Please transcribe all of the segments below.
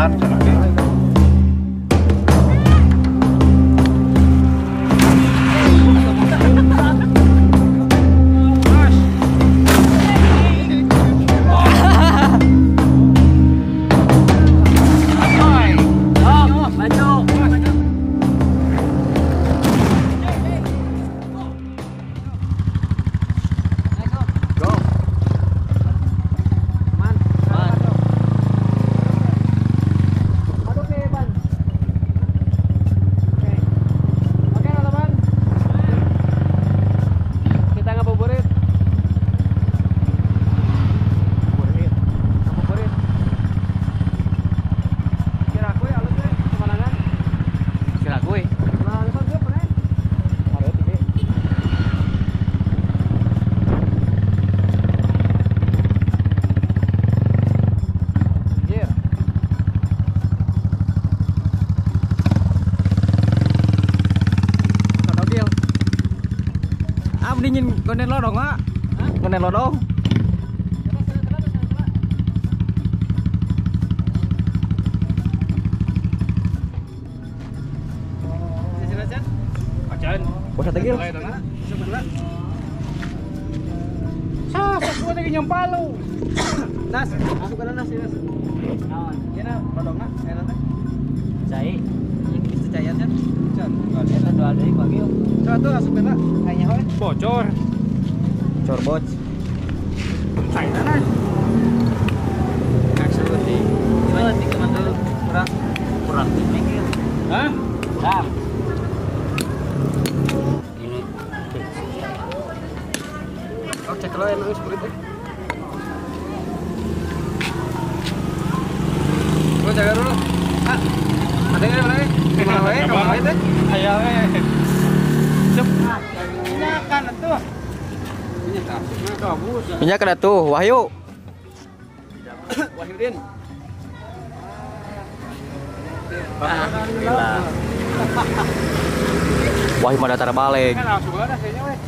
Jalan sana. Nhìn con đèn lo đồng á, con đèn lo đâu? Bos satu kilo. Sa lagi nyampalo. Nas, masuk ke nas, nas. Naon? Kena rodongna, kena teh. Cai. Ini bisa caian kan? Can, Kita dua dari pagi. satu asup eta. Kayaknya hoe. Bocor. Cor boc. Sainana. Absolutely. Gimana nih teman tuh? Kurang mikir. Hah? Dah. Ini. Oh, cek lo yang nulis kulit. Gua jaga dulu. Ah. Ada nggak mana nih? Gimana wae? Kemana wae teh? Ayo we. Cep. Nyakan atuh. Ini tak asupna kabus. Minyak ada tuh, Wahyu. Wahyudin. Alhamdulillah. Wahyu mah datar balik. Kan asup ada kayaknya we.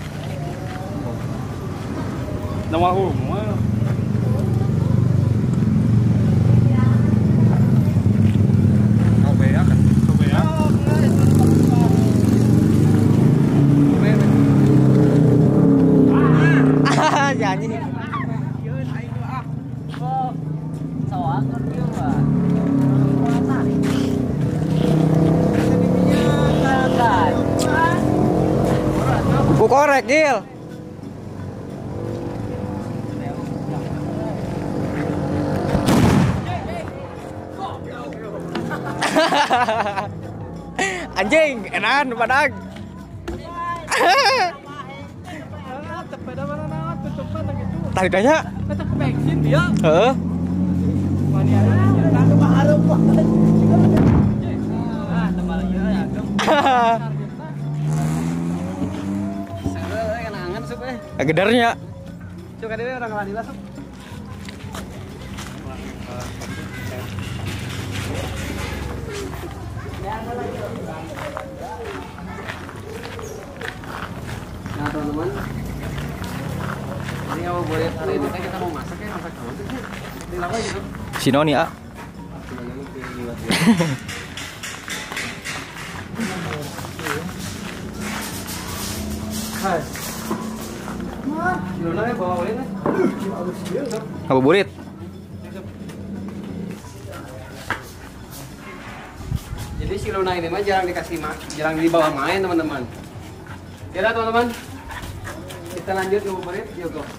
Nama umum. Nyanyi. Buku korek, Gil. Anjing, enakan padang. Tarik aja. Kata ke bensin dia. Heeh. Gedernya. Coba deh orang lari langsung. Nah teman-teman, ini kalau boleh hari ini kita mau masak ya, masak apa sih? Di apa gitu? Sinoni ah. Hai. Gimana ya bawa ini? Ngabuburit. Jadi si Luna ini mah jarang dikasih jarang dibawa main teman-teman. Ya udah teman-teman, kita lanjut ngabuburit, yuk go.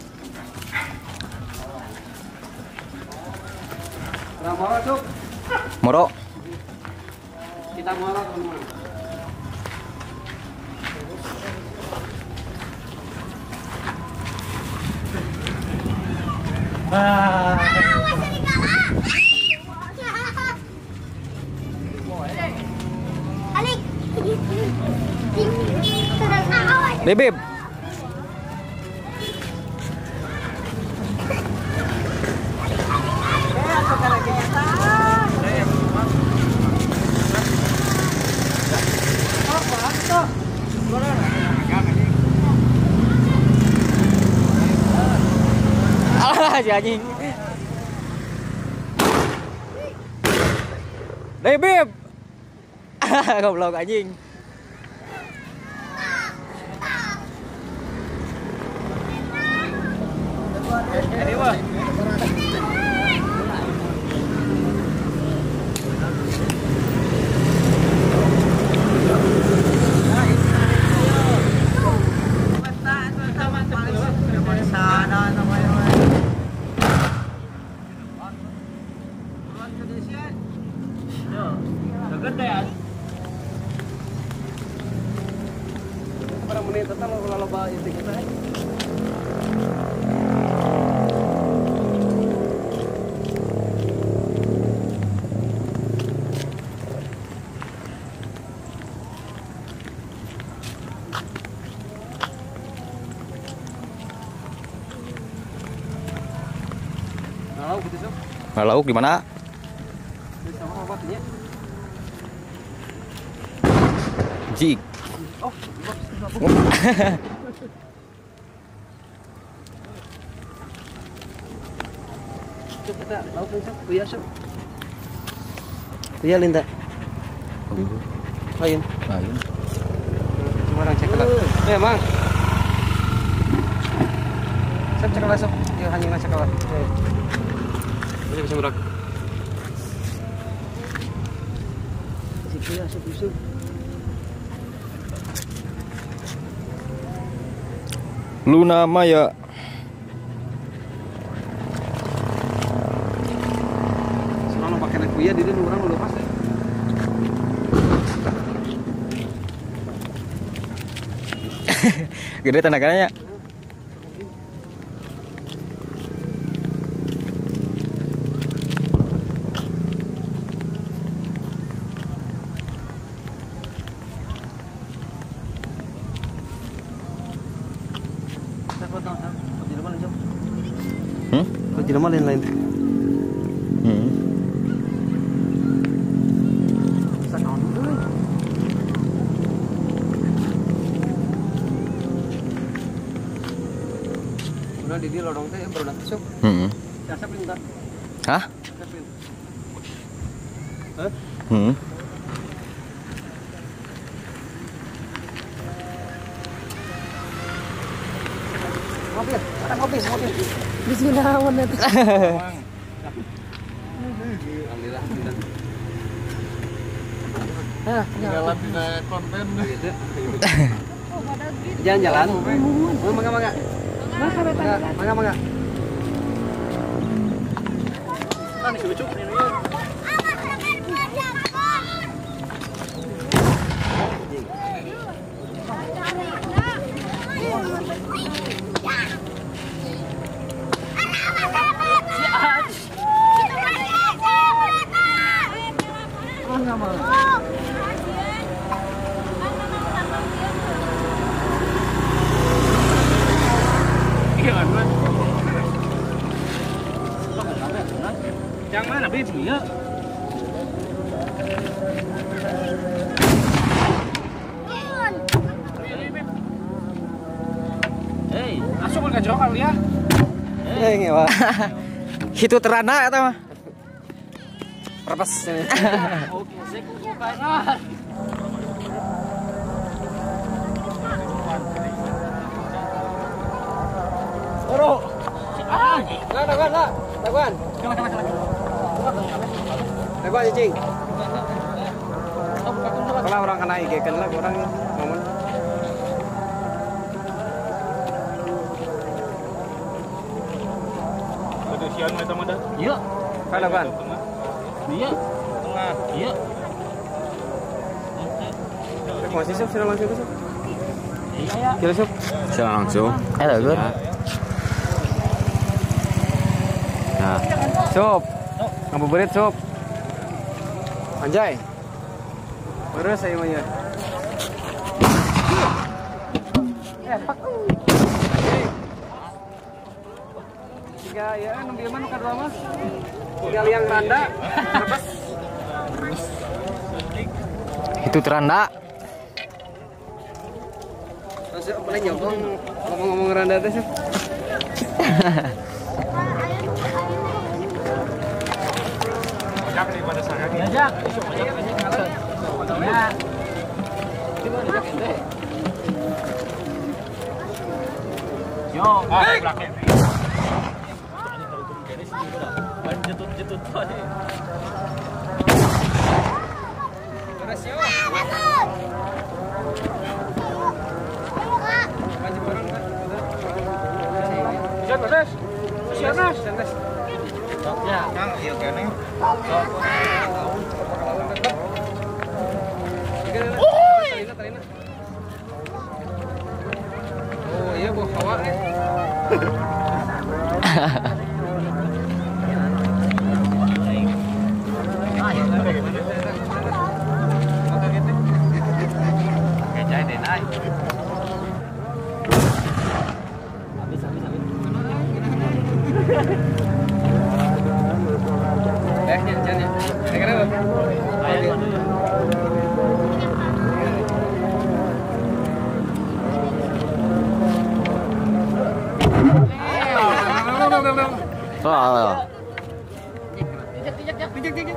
Mau masuk? Moro. Kita mau teman-teman. Bebeb. Alah si anjing. Đây beb. Goblok anjing. Ini mah. Para menit total kalau loba itu kita. Lauk gitu sob. Lauk di mana? Di sama obatnya. Jik. Oh, Sob kita lauk sob, kuya sob. Kuya Linda. Lain. Lain. Cuma orang cek lah. Eh, Mang. Sob cek lah sob. Ya hanya cek lah. Bisa murah. Si kuya sob Yusuf. Luna Maya. Soalnya pakai anak kuya di orang udah pas ya. Gede tenaganya. Kau tidak mau lain-lain. Udah di dia lodong teh baru datang sok. Siapa pintar? Hah? Hah? Mobil, ada mobil. Bismillahirrahmanirrahim. Alhamdulillah. Jalan tidak konten. Jalan-jalan. Mangga. Mangga. Ini lucu. Yang mana Bib? Iya. Hei, asup ka jero kali ya. Ngewa. Itu terana atau mah? Perpas ini. Oke, sik bukan. Oro. Lakukan. Lakukan cicing. Kalau orang kena IG kan lah orang ngomong. Ada sian eta mah dah. Iya. Kan lakukan. Iya. Tengah. Iya. Masih sob, sudah langsung sob. Iya. Kira sob. Sudah langsung. Bagus. Nah, sob. Ngabuburit sob. Anjay. Terus saya maunya. Tiga ya, nunggu mana kan lama? Tiga liang randa. Lepas. Itu teranda. Masuk boleh nyogong ngomong-ngomong randa teh sob. daripada sarang. Diajak. Ya. Yo, Belakang. jetut tadi. Beres yo. Beres. Beres. Ya. Kang, iya kene. Oh iya bu hawa nih. Kecai deh naik. Habis. Jangan. Kenapa? Oh. Pijak.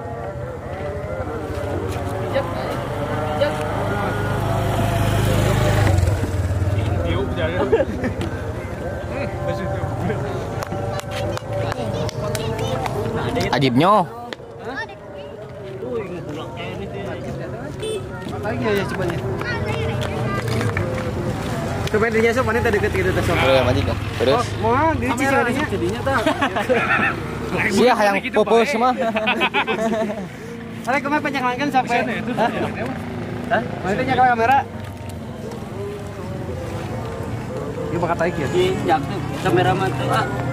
Yuk, jalan. Adibnya. Lagi aja cobanya. Coba dirinya sob, mana tadi deket kita sob. Boleh mandi kan. Terus. Mau diri cici adanya. Jadinya tak. Sia hayang pupus mah. Ada kemarin penyekelankan sampai. Hah? Mana itu nyakal kamera? Dia bakal tarik ya. Di jak tuh kameraman tuh.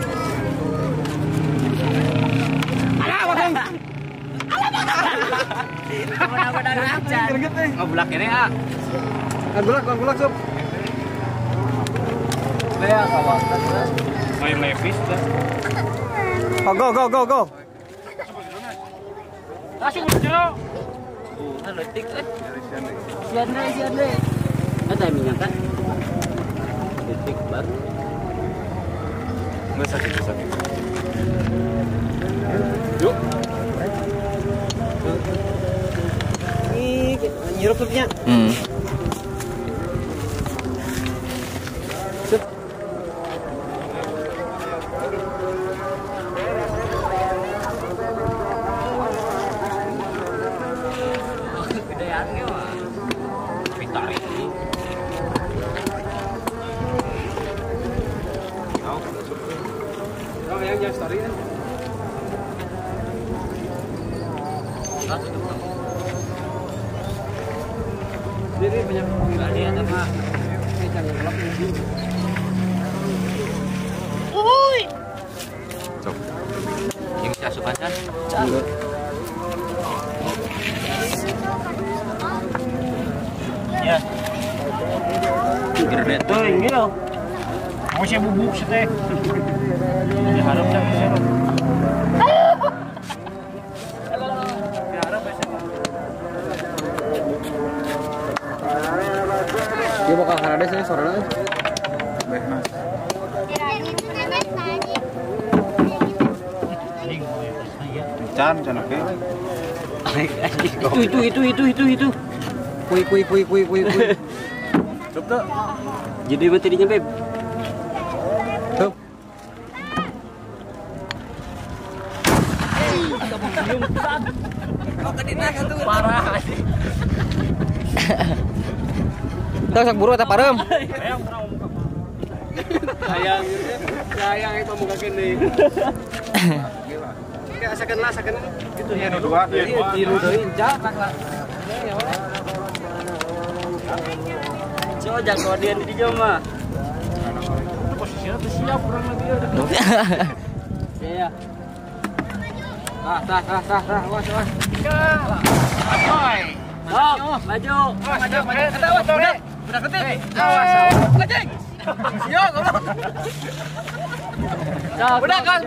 Ngoblak ini ah. Ngoblak sob. Ya, kawasan. Main levis dah. Oh, go. Langsung berjerok. Letik Sian deh. Ada minyak kan? Letik bar. Enggak sakit. Yuk. Ini nyirup supnya. Oh, yang story kan. Jadi banyak Tadi ada mah. ini jangan gelap ini. Yang saya suka kan? Ya. Gede tuh ini loh. Mau saya bubuk sih teh. Diharap jangan sih. Dia bakal harade sih suaranya. Can oke. Itu. Kui. Tuh. Jadi materinya beb. Tuh. Parah. Teu sak buru eta parem. Sayang itu muka gini. Kayak asakan gitu ya. Dua. Dirudain jak. Coba jago dia di mah. Posisinya tuh siap kurang lebih ada. Iya. Tah, was. Apoy. Maju. Awas, Dek. Udah ketik. Awas. Lajeng. Yo, goblok. Udah kan.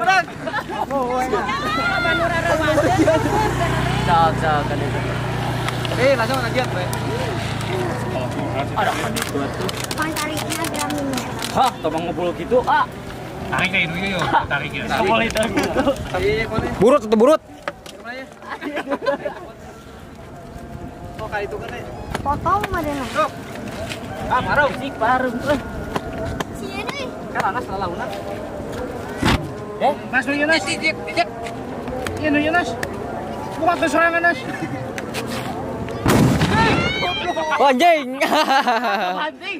Cak kan itu. Langsung lanjut, Bre. Ada kan itu tuh. Tariknya graminnya. Hah, tolong ngobrol gitu. Tarik kayak dulu yuk. Tarik ya. Boleh gitu. Iya, boleh. Burut. Kemana ya? Oh, kali itu kan. Potong madena. Ah, parung sih, parung. Sini nih. Kan anas lalauna. Nas nu Nas. Iya nu Nas. Kuat tuh sorangan Nas. Oh, anjing. Anjing.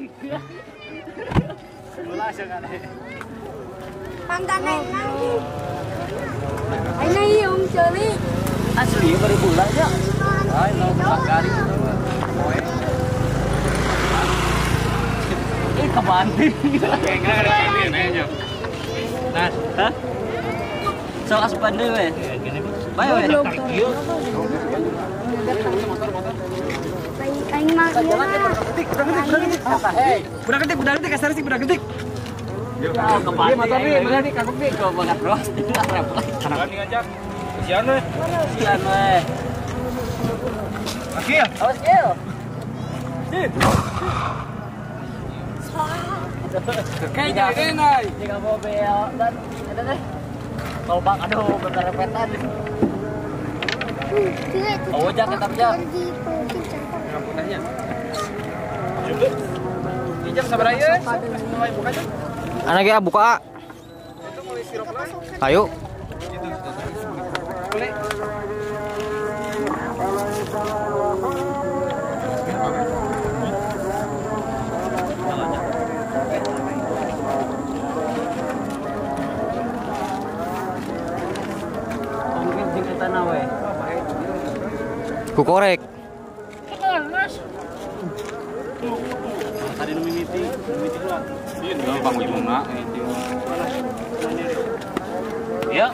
Bola siya kan. Pangganay lagi. Ay na yung chali. Asli baru bulan ya. Ay, no, pagkari itu. Ih, kebanting. Kayak enggak ada ini nanya. Nah, hah? So asupan deh, weh. Baik, weh. Ay mah. Budak ketik kasar sih budak ketik. Oh, kebanting. Motor nih, kagok nih. Kau banget bros. Repot. Jangan ngajak. Kasihan we. Sian, weh. Akil. Awas, Gil. Kayak jadi nai. Jika mobil dan ada deh. Kalau bang, aduh, bener-beneran. Oh, jangan kerja. Ngapunahnya. Pinjam sabar aja. Mulai bukanya. Anaknya buka. Itu mulai sirup lah. Ayo. Boleh. Mungkin jeung eta na we. Ku korek. Tadi nu mimiti lah. Iya, gampang ujungna itu. Ya.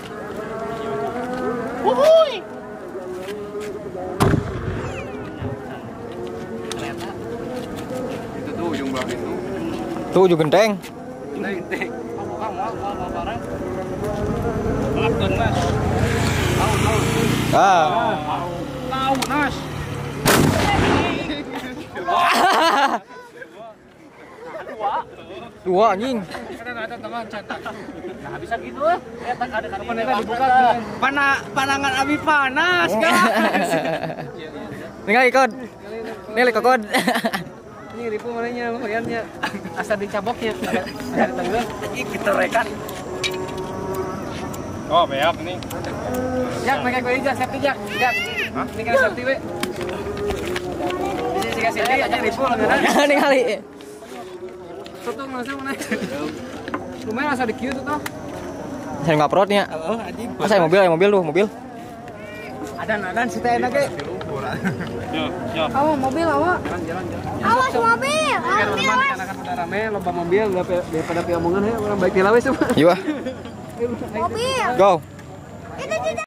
Itu tuh ujung belakang itu. Tuh ujung genteng. Tek. Lapkeun Mas. Ah. Tahu Nas. Dua anjing. Ada teman catat. Nah, bisa gitu eh. Eta ada Paneta dibuka. Panangan abi panas, guys. Ningali kod. Nilai kod. Ini ribu mananya lumayannya. Asal dicaboknya. Ada tanggal. Ih, kita rekan. Oh, beak nih. Jak, pakai gue aja, safety jak. Jak. Ini kan safety we. Ini sih kasih aja ribu langganan. Ningali. Tutup langsung mana. Lumayan asal di queue tuh toh. Saya ngaprotnya. Oh, anjing. Saya mobil tuh, mobil. Adan si teh enak ge. Yo. Awas mobil, awas. Jalan. Awas mobil. Mobil, awas. Anak-anak udah rame, loba mobil daripada pi omongan he, orang baik tilawes semua. Iya. Mobil. Go. Itu